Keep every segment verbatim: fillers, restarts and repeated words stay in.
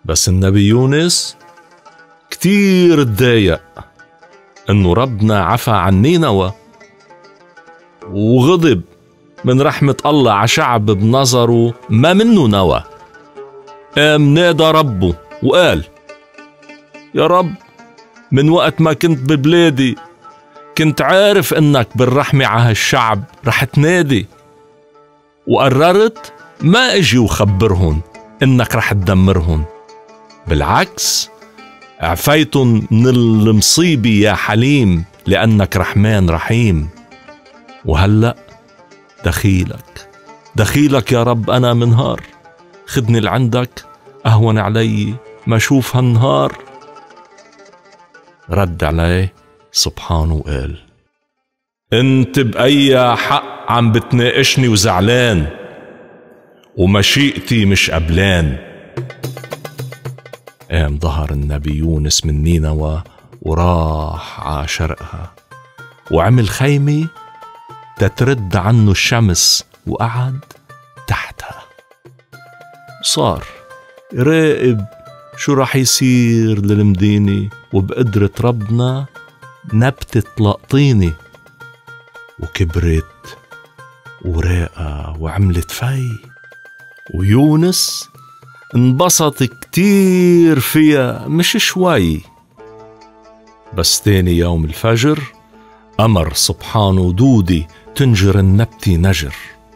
بس النبي يونس كتير اتضايق انه ربنا عفى عن نينوى، وغضب من رحمة الله على شعب بنظره ما منه نوى. قام نادى ربه وقال: يا رب، من وقت ما كنت ببلادي كنت عارف انك بالرحمة على هالشعب رح تنادي، وقررت ما اجي وخبرهن انك رح تدمرهن، بالعكس عفيتن من المصيبة يا حليم لأنك رحمن رحيم. وهلأ دخيلك دخيلك يا رب أنا منهار، خدني لعندك أهون علي ما أشوف هالنهار. رد عليه سبحانه وقال: انت بأي حق عم بتناقشني وزعلان، ومشيئتي مش قبلان. قام ظهر النبي يونس من نينوى وراح على شرقها، وعمل خيمة تترد عنه الشمس وقعد تحتها. صار راقب شو راح يصير للمدينة، وبقدرة ربنا نبتت لقطيني وكبرت وراقة وعملت في. ويونس انبسط كتير فيها مش شوي. بس تاني يوم الفجر أمر سبحانه دودي تنجر النبتي نجر،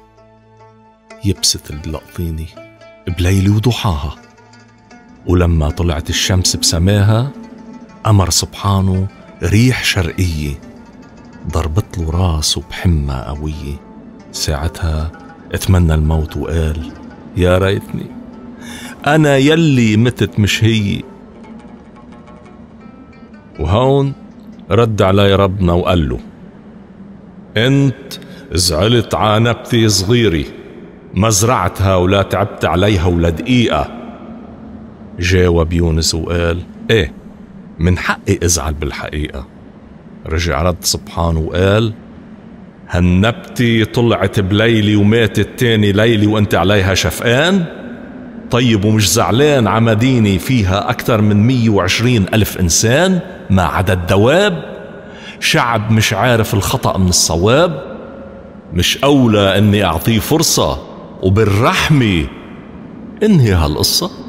يبسط اللقطيني بليل وضحاها. ولما طلعت الشمس بسماها أمر سبحانه ريح شرقية ضربت له راسه بحمى قوية. ساعتها اتمنى الموت وقال: يا ريتني أنا يلي متت مش هي. وهون رد علي ربنا وقال له: انت زعلت على نبتي صغيري ما زرعتها ولا تعبت عليها ولا دقيقة. جاوب يونس وقال: ايه، من حقي ازعل بالحقيقة. رجع رد سبحانه وقال: هالنبتي طلعت بليلي وماتت تاني ليلي وانت عليها شفقان؟ طيب ومش زعلان على مدينة فيها أكثر من مية وعشرين ألف إنسان ما عدا الدواب؟ شعب مش عارف الخطأ من الصواب؟ مش أولى أني أعطيه فرصة وبالرحمة انهي هالقصة؟